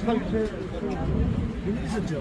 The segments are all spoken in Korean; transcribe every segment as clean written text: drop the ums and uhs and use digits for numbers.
있었죠.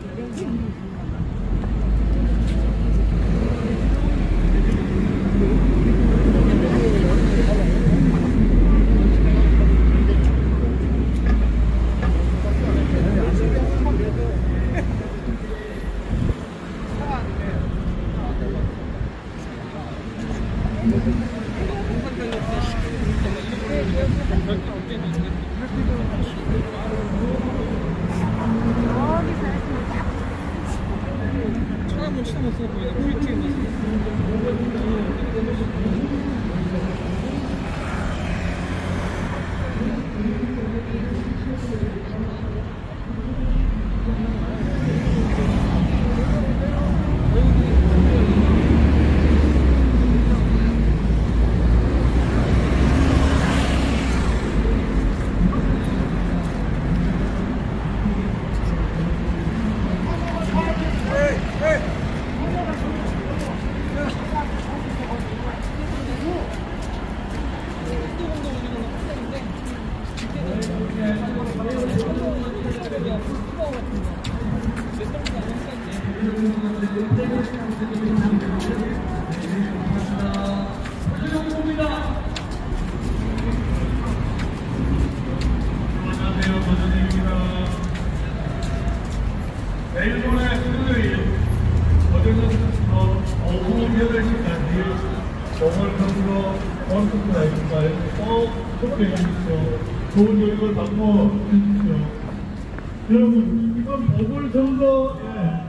내일 모레 수요일 어제는 오후 8시까지 보궐선거 원투표가 꼭 투표해 주십시오. 좋은 교육을 받고 주십시오. 여러분, 이번 보궐선거에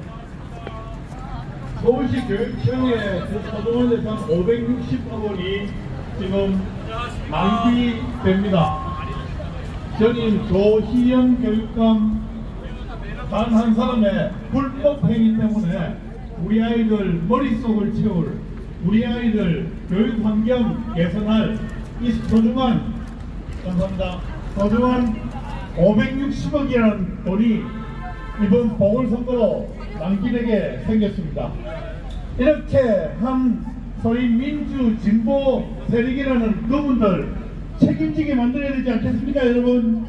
서울시 교육청의 초등원 예산 560억 원이 지금 낭비됩니다. 저는 조희영 교육감 단 한 사람의 불법 행위 때문에 우리 아이들 머릿속을 채울, 우리 아이들 교육 환경 개선할 이 소중한, 감사합니다, 소중한 560억이라는 돈이 이번 보궐선거로 낭비되게 생겼습니다. 이렇게 한 소위 민주 진보 세력이라는 그분들 책임지게 만들어야 되지 않겠습니까, 여러분?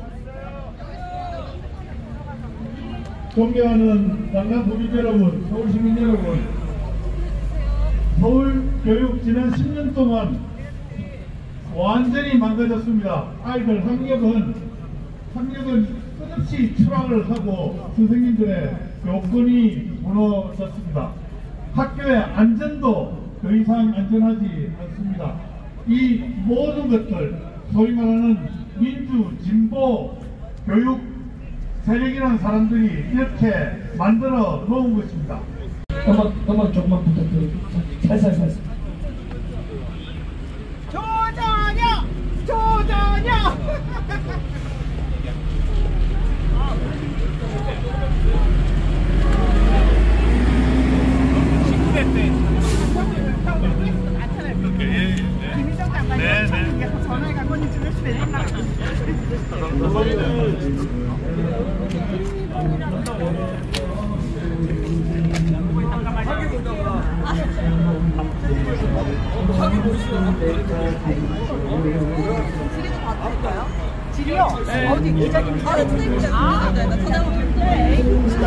존경하는 장남 국민 여러분, 서울 시민 여러분, 서울 교육 지난 10년 동안 완전히 망가졌습니다. 아이들 학력은 끝없이 추락을 하고 선생님들의 요건이 무너졌습니다. 학교의 안전도 더 이상 안전하지 않습니다. 이 모든 것들, 소위 말하는 민주 진보 교육 세력이라는 사람들이 이렇게 만들어 놓은 것입니다. 한번 조금만 부탁드립니다. 살살. 조전영! 조전영! 김희정 장관이 청와대에서 전화해가 건지 좀 열심히 해달라고. 지리도 받을까요? 지리요? 네. 어디 기자님? 네, 선생님. 네, 나 찾아볼게.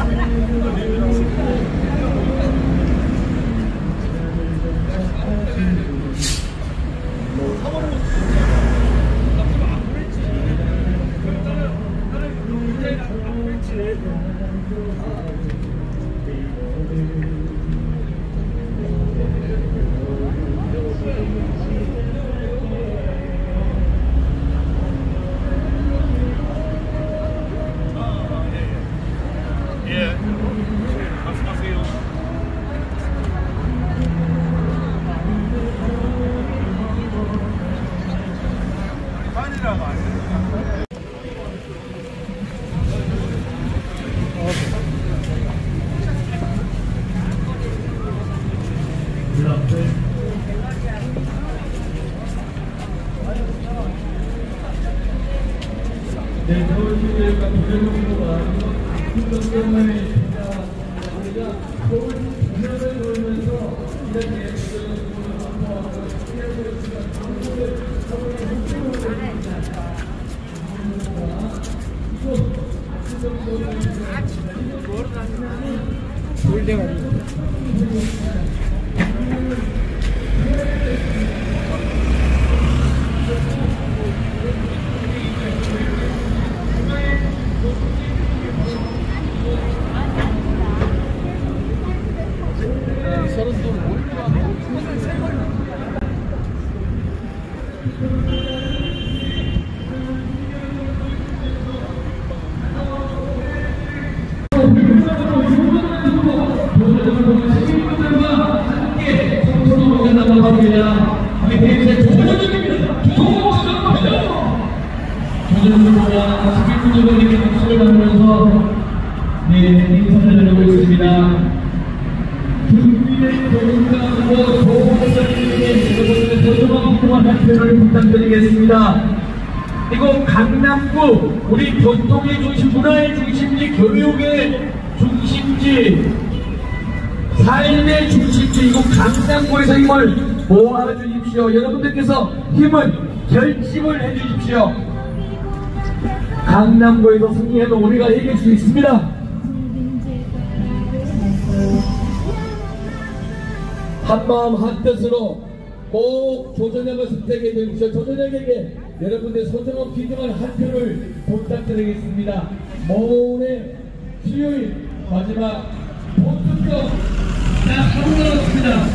네, 서울시교육과 부정정보가 국정경만의 우리가 서울 주변을 돌면서 이렇게 부정정보를 확보하고 피해서 있으면 정보를 서울에 훔치고 있습니다. 이곳 그리고 강남구 우리 교통의 중심, 문화의 중심지, 교육의 중심지, 삶의 중심지 이곳 강남구에서 힘을 모아주십시오. 여러분들께서 힘을 결집을 해주십시오. 강남구에서 승리해도 우리가 이길 수 있습니다. 한마음 한뜻으로 꼭 조전혁을 선택해 주십시오. 조전혁에게 여러분들 소중한 귀중한 한 표를 부탁드리겠습니다. 모레 수요일 마지막 본투표 하루 남았습니다.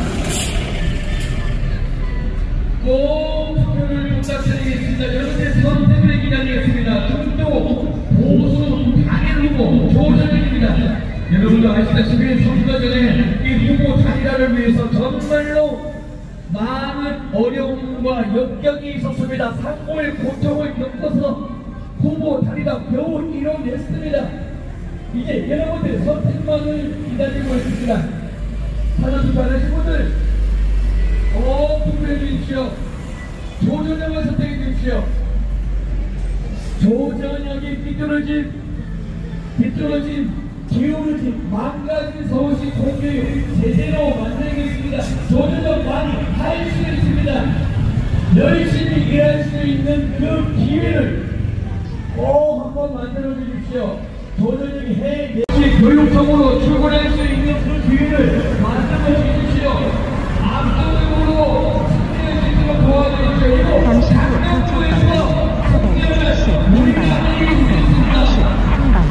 꼭 투표를 부탁드리겠습니다. 여러분의 선택을 기다리겠습니다. 중도 보수 단일 후보 조전혁입니다. 여러분도 아시다시피 선거 전에 이 후보 단일화를 위해서 정말로 많은 어려움과 역경이 있었습니다. 상고의 고통을 겪어서 후보 단일화 겨우 이뤄냈습니다. 이제 여러분들 선택만을 기다리고 있습니다. 사전 투표하신 분들 꼭 투표해 주십시오. 조전혁을 선택해 주십시오. 조전혁이 삐뚤어진 기울어진 망가진 서울시 공교육 제대로 만들겠습니다. 조전혁 많이 할 수 있습니다. 열심히 일할 수 있는 그 기회를 꼭 한번 만들어 주십시오. 조전혁이 교육청으로 출근할 수 있는 그 기회를 만들어 주십시오. 압도적으로 승리할 수 있도록 도와주십시오. 이거 강남구에서 승리를 우리가 이길 수 있습니다.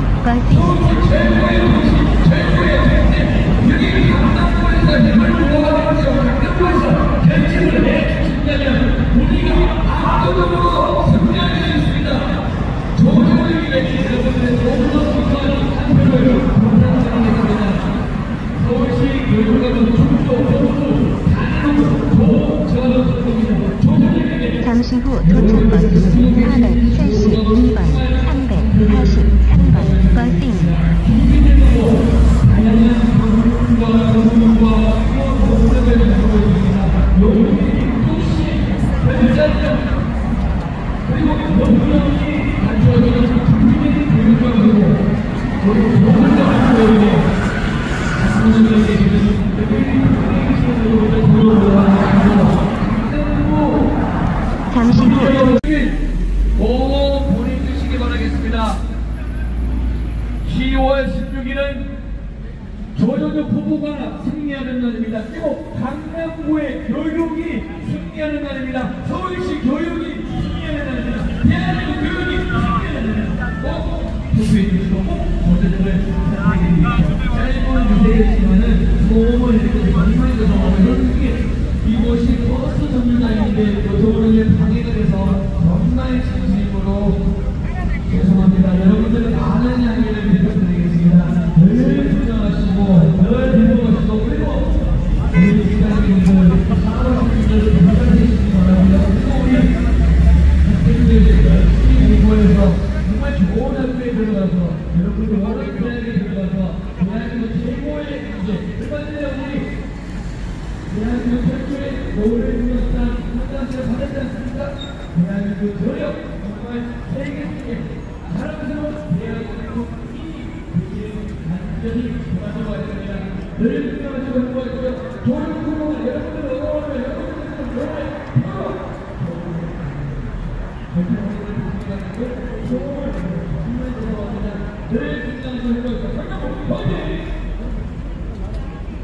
최고의 도시, 최고의 팬들, 여기 강남구에서 힘을 모아가지고 강남구에서 결집을 해주신다면 우리가 압도적으로 승리할 수 있습니다. 조전혁에게 여러분들의 너무나 소중한 한 표를 부탁드리겠습니다. 서울시 교육감은 중도, 보수, 단일로 저는 선택입니다. 조전혁에게 잠시 후 도착 버스는 472번, 383번 버스입니다. 잠시 후 꼭 보내주시기 바라겠습니다. 10월 16일은 조전혁 후보가 승리하는 날입니다. 그리고 강남구의 교육이 승리하는 날입니다. 서울시 교육이 승리하는 날입니다. 대한민국 교육이 승리하는 날입니다. 꼭 투표해 주시고 꼭 조전혁을 선택해 주십시오. 짧은 유세였지만은 소음을 이렇게 정말 그래서 이곳이 버스 정류장인데 조전혁의 방해가 돼서 정말 진심으로 죄송합니다. 여러분들의 많은 양해를 부탁드리겠습니다. 늘 조정하시고 늘 행복하시고 그리고 우리 직장인들 사업하시는 분들 부탁드리시기 바랍니다. 그리고 우리 학생들이 공부해서 정말 좋은 학교에 들어가서 여러분들 원하는 대학에 들어가서 대한민국 최고의 문제 얼마 전에 우리 대한민국 최고의 노래 부르스타 상장시를 받았지 않습니까? 대한민국 노력 정말 세계적인 사랑스러운 대한민국 완전히 도와줘야 됩니다. 늘 도와주고 행복하시고요. 좋은 후보가 여러분들 어려워요. 여러분들 정말 늘 긴장하시고 행복하시고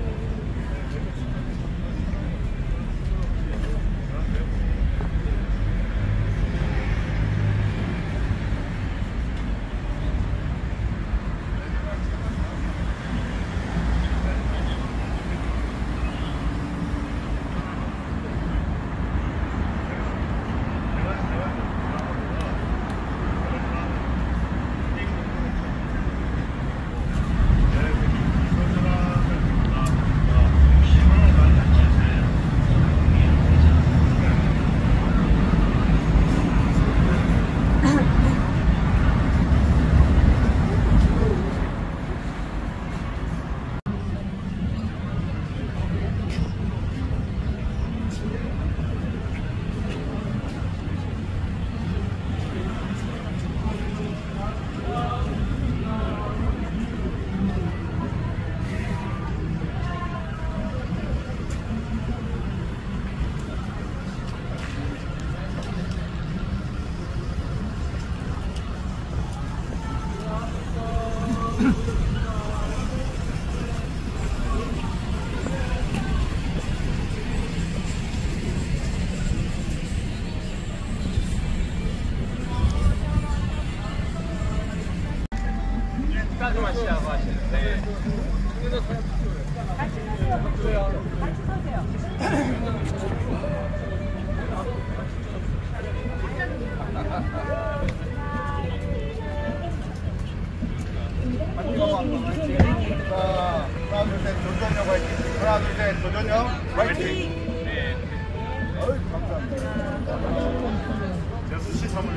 하나, 둘, 셋, 조전영 화이팅. 하나, 둘, 셋, 조전영 화이팅. 어이, 감사합니다. 제수 씨 선물.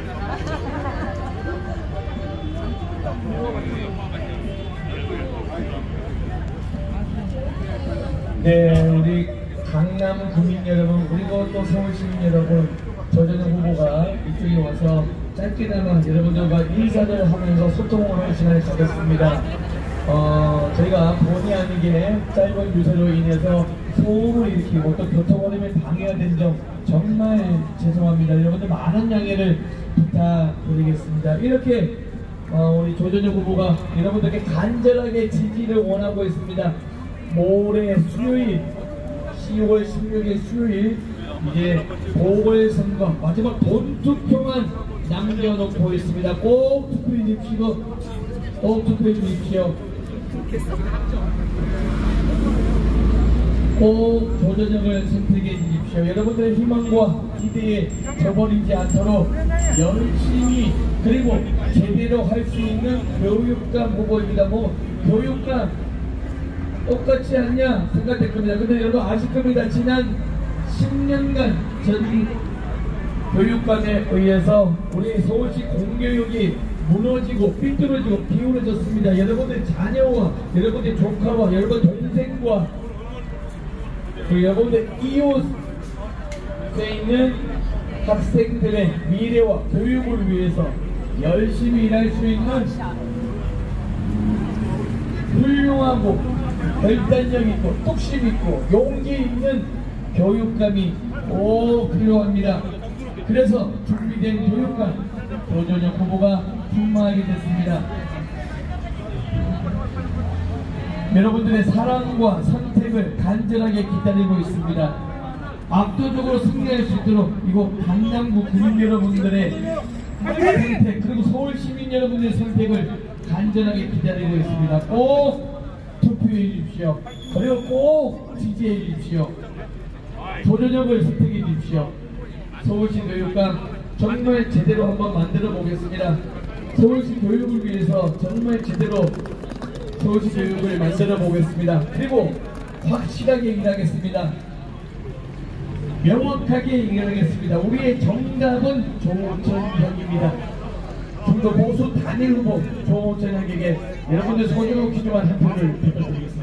네, 우리 강남 구민 여러분, 그리고 또 서울 시민 여러분, 조전영 후보가 이쪽에 와서 짧게나마 여러분들과 인사를 하면서 소통을 할 시간을 가졌습니다. 저희가 본의 아니게 짧은 유세로 인해서 소음을 일으키고 또 교통오염에 방해가 된 점 정말 죄송합니다. 여러분들 많은 양해를 부탁드리겠습니다. 이렇게 우리 조전영 후보가 여러분들께 간절하게 지지를 원하고 있습니다. 모레 수요일 10월 16일 수요일 이제 보궐선거 마지막 본투표만 남겨놓고 있습니다. 꼭 투표해 주십시오. 꼭 투표해 주십시오. 꼭 조전영을 선택해 주십시오. 여러분들의 희망과 기대에 저버리지 않도록 열심히 그리고 제대로 할 수 있는 교육감 후보입니다. 뭐 교육감 똑같지 않냐 생각될 겁니다. 근데 여러분 아실 겁니다. 지난 10년간 전 교육감에 의해서 우리 서울시 공교육이 무너지고 삐뚤어지고 기울어졌습니다. 여러분의 자녀와 여러분의 조카와 여러분 동생과 여러분의 이웃에 있는 학생들의 미래와 교육을 위해서 열심히 일할 수 있는 훌륭하고 결단력 있고 뚝심 있고 용기 있는 교육감이 꼭 필요합니다. 그래서 준비된 교육감 조전영 후보가 출마하게 됐습니다. 여러분들의 사랑과 선택을 간절하게 기다리고 있습니다. 압도적으로 승리할 수 있도록 이곳 강남구 구민 여러분들의 선택 그리고 서울 시민 여러분들의 선택을 간절하게 기다리고 있습니다. 꼭 투표해 주십시오. 그리고 꼭 지지해 주십시오. 조전영을 선택해 주십시오. 서울시 교육감 정말 제대로 한번 만들어 보겠습니다. 서울시 교육을 위해서 정말 제대로 서울시 교육을 만들어 보겠습니다. 그리고 확실하게 일하겠습니다. 명확하게 일하겠습니다. 우리의 정답은 조전영입니다. 좀 더 보수 단일 후보 조전영에게 여러분들 소중한 기중한 한 표를 부탁드리겠습니다.